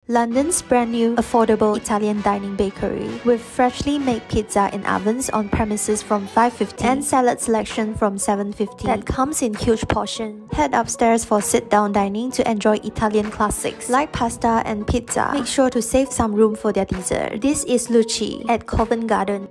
London's brand new, affordable Italian dining bakery with freshly made pizza in ovens on premises from $5.50 and salad selection from $7.50 that comes in huge portions. Head upstairs for sit-down dining to enjoy Italian classics like pasta and pizza. Make sure to save some room for their dessert. This is Luci at Covent Garden.